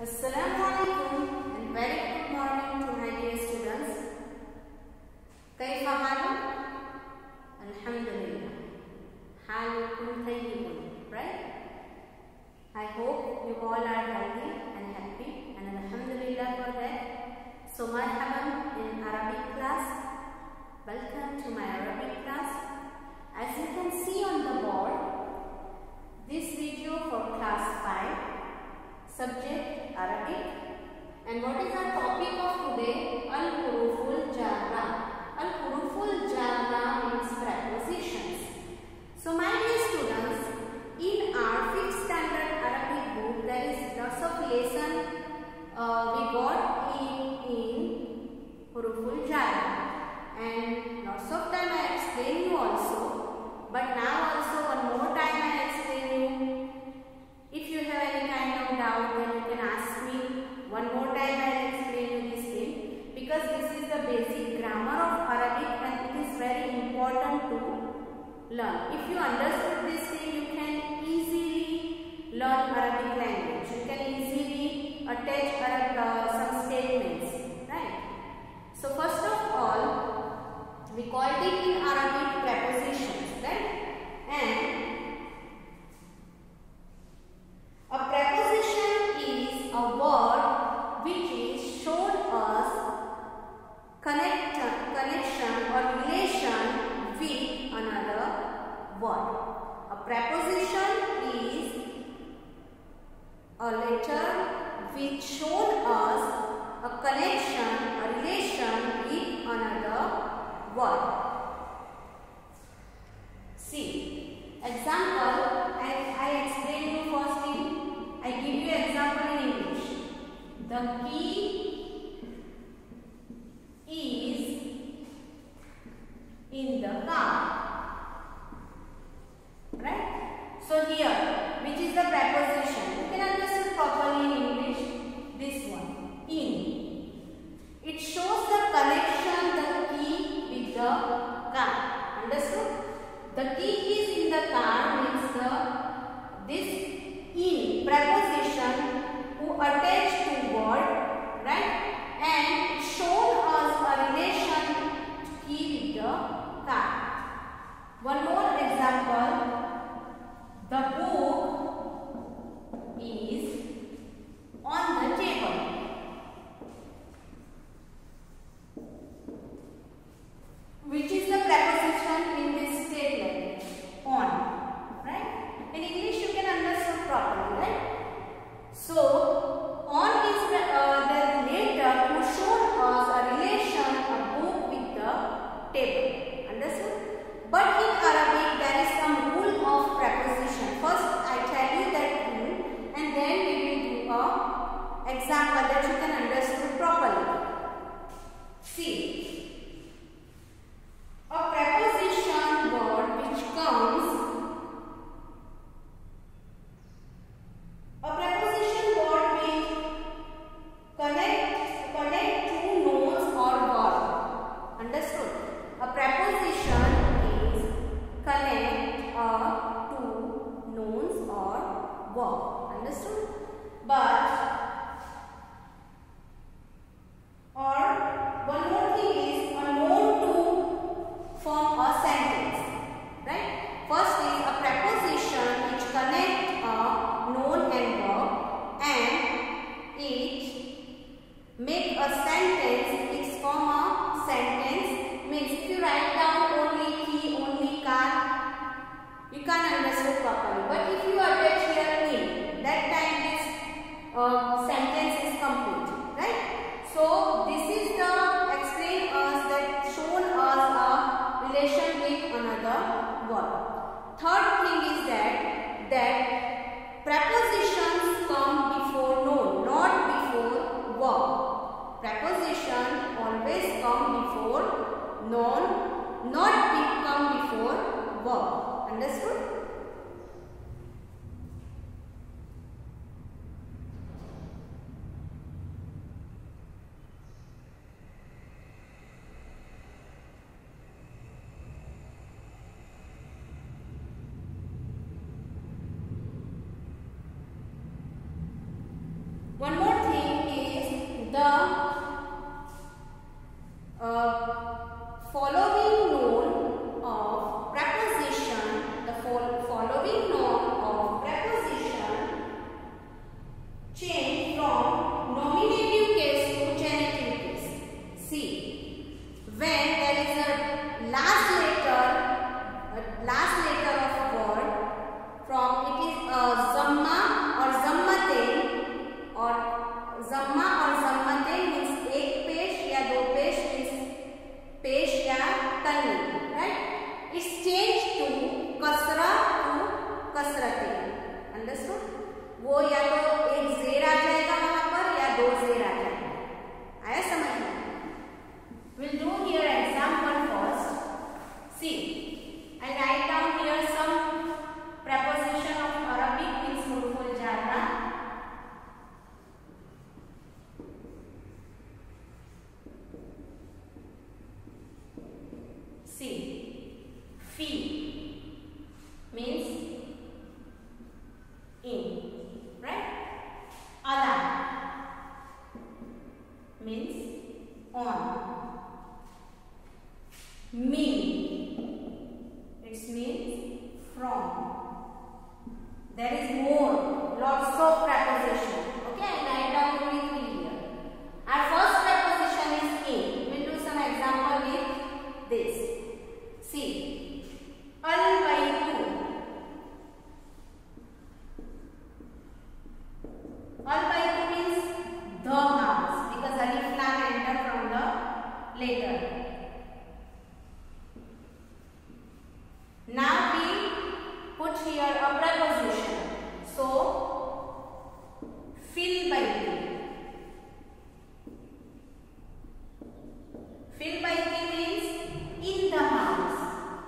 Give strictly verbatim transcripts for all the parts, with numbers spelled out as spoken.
Assalamualaikum and very good morning to my dear students. كيف حالكم؟ الحمد لله. حالكم طيب, right? I hope you all are healthy and happy and alhamdulillah for that. So marhaban in Arabic class. Welcome to my Arabic class. As you can see on the board, this video for class five, subject Arabic, and what is our topic of today? Al-Huruful Jarra. Al-Huruful Jarra means prepositions. So my dear students, in our fifth standard Arabic book, there is lots of lesson uh, we got in, in Huruful Jarra, and lots of time I explain you also, but now also one more time I explain you. If you have any kind of doubt, then you can ask me. One more time I will explain you this thing, because this is the basic grammar of Arabic and it is very important to learn. If you understood this thing, you can easily learn Arabic language. You can easily attach Arab, uh, some statements, right? So first of all, we called it in Arabic prepositions, right? And a preposition is a word which is shown us connect, connection or relation with another word. A preposition is a letter which shown us a connection, a relation with another word. See, example, I, I explain you first in I give you example in English. The key is in the car. Right? So here, which is the preposition? You can understand properly in English. This one, in. It shows the connection, the key with the car. Understood? The key is in the car means the this in preposition who attach to word, right, and shown us a relation key with the car. One more example, the book is on the table. Which is the preposition in this statement? On, right? In English you can understand properly, right? So, on is the, uh, the letter who shown us a relation, a book with the table. Understood? But in Arabic there is some rule of preposition. First I tell you that rule and then we will do a example that you can understand properly. See. A preposition word which comes, a preposition word which connect, connect two nouns or verb. Understood? A preposition is connect uh, two nouns or verb. Understood? But or one more thing is a noun to form a sentence, right? First is a preposition which connect a noun and verb and it make a sentence, it form a sentence. Means if you write down only key, only car, you can't understand properly. But if you attach here in, that time this uh, sentence is complete, right? So this is the explain us that shown us a relation with another word. Third thing is that that prepositions come before noun, not before verb. Preposition always come before noun, not be come before verb. Understood? One more the uh, following noun of preposition, the fo following noun of preposition change from nominative case to genitive case. See, when there is a last letter, a last letter of word, from it is a zamma or zammaten, or zamma or zammaten means ek pesh ya do pesh means pesh ya tanween, right? It's changed to kasra to kasraten. Understood? वो या तो एक जेर आ जाएगा वहां पर या दो जेर आ जाएगा. आया समझ में? We'll do here example first. See, I write down here some preposition of Arabic means huruful jarra. See, fi means in, right? Ala means on. Min, it means from. There is more, lots of preposition. Okay, I write down only three here. Our first preposition is in. We'll do some example with this. See, al-baytu. Al-baytu means the house because alif lam enter from the letter. Now we put here a preposition. So, fil bayti. Fil bayti means in the house.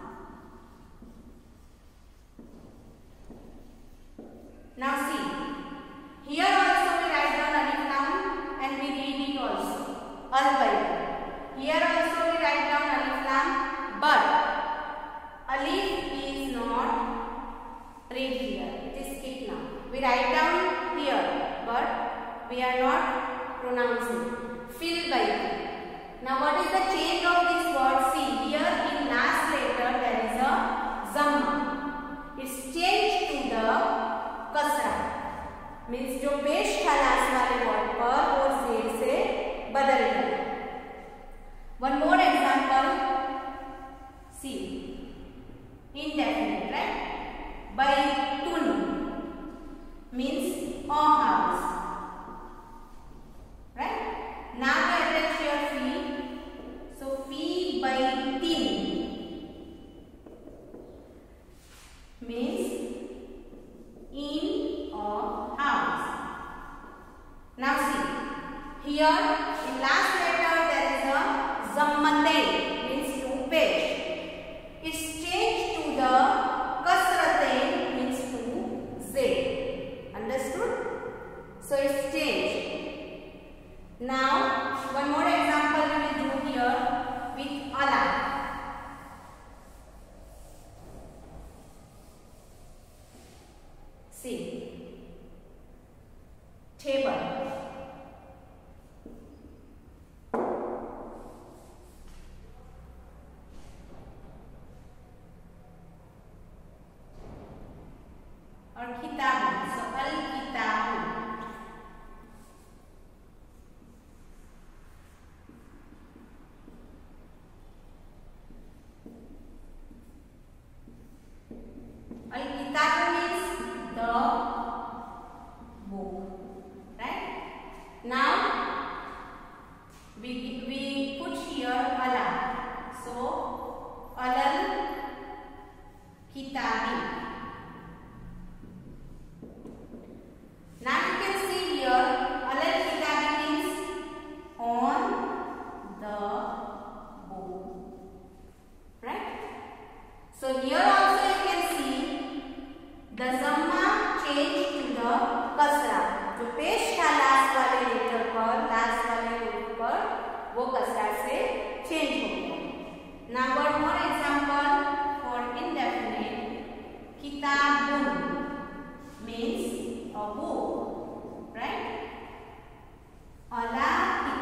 Now see, here also we write down alif lam and we read it also. Al bayti. Here also we write down alif lam, but alif is not read here. It is skipped now. We write down here, but we are not pronouncing. Fil bayti. Now what is the change of this word? See, here in last letter there is a zamma. It's changed to the kasra. Means जो पेश खलास वाले word पर वो जेर से बदल गया. One more example. See, indefinite, right? Baytun means a house, right? Now we attach here fi. So fi baytin means in a house. Now see, here in last letter there is a zammaten means to page. It's changed to the kasraten means to z. Understood? So it's changed. Now one more example we will do here with ala. See, table. और किताब. So al kitab. Al kitab means the book, right? Now we we put here ala. So alal kitabi. Now you can see here alal kitabi means on the book, right? So here also you can see the zamma changed to the kasra. जो पेश था last वाले letter पर, last वाले रूप पर, वो कसरा से चेंज हो गया. Now one more example for indefinite. Kitabun means a book, right? Ala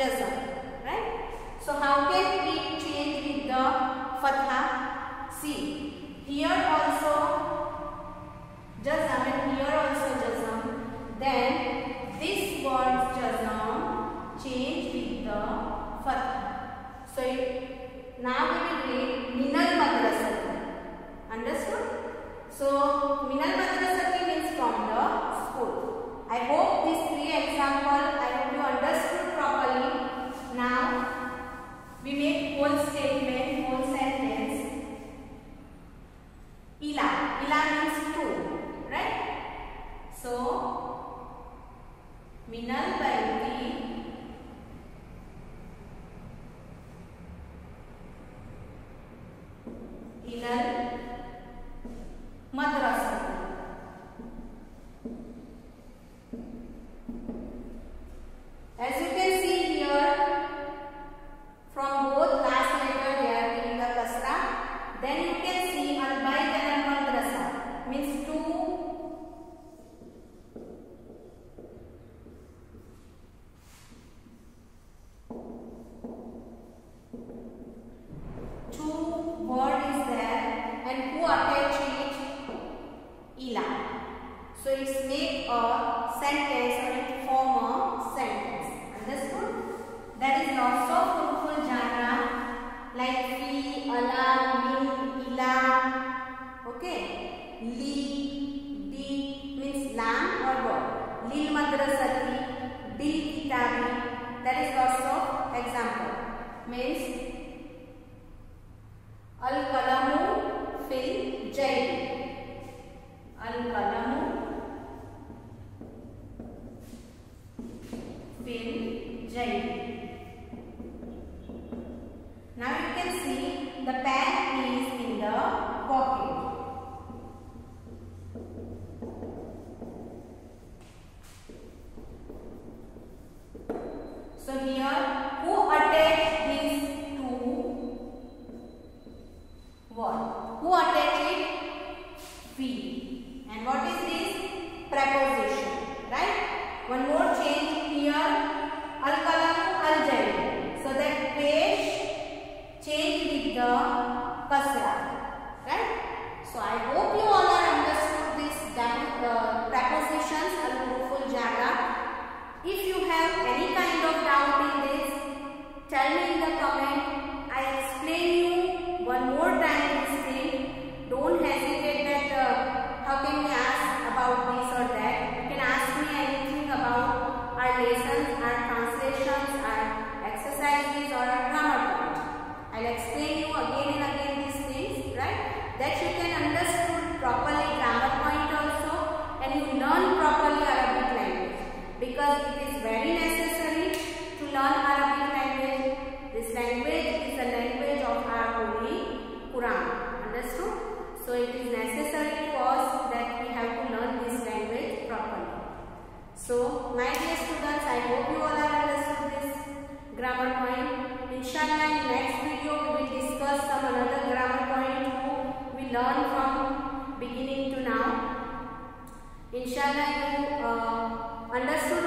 jazm, right? So how can we change with the fatha? See, here also jazm and here also jazm. Then this word jazm change with the fatha. So it, now we will read Minal Madrasati. Understood? So Minal Madrasati means from the school. I hope these three examples I hope you understood properly. Now we make whole statement, whole sentence. Ila, ila means to, right? So Minal Baiti Ilal Madrasati. As you can see here, from both last letter they are giving the kasra. Then you can see al bayt and al madrasa means two two word is there and who attach it? Ila. So it's make a sentence or it form a sentence. Understood? There is lots of fruitful genre like fi, ala, min, ila. Okay. Li, di means lam or dog. Lil madrasati, bil kitabi. There is lots of example. Means al kalamu fil jayb. Al kalamu fil jayb. Now you can see the pen is in the pocket. So here, who attached these two words? Who attached it? We. And what is this? Preposition, right? One more change here. Al kalamu al jayb. So that page change with the kasra, right? So I hope you all are understood this uh, prepositions and fruitful jara. If you have any kind of doubt in this, tell me in the comment. I explain you one more time this thing. Don't hesitate that uh, how can we ask about this or that. You can ask me anything about our lessons, our translations, our exercises or our grammar point. I'll explain you again and again these things, right? That you can understand properly grammar point also and you learn properly Arabic language. Because it is very necessary to learn Arabic language. This language is the language of our Holy Quran. Understood? So it is necessary to us that we have to learn this language properly. So my dear students, I hope you all have understood this grammar point. Inshallah, in next video we will discuss some another grammar point we learn from beginning to now. Inshallah, you uh, understood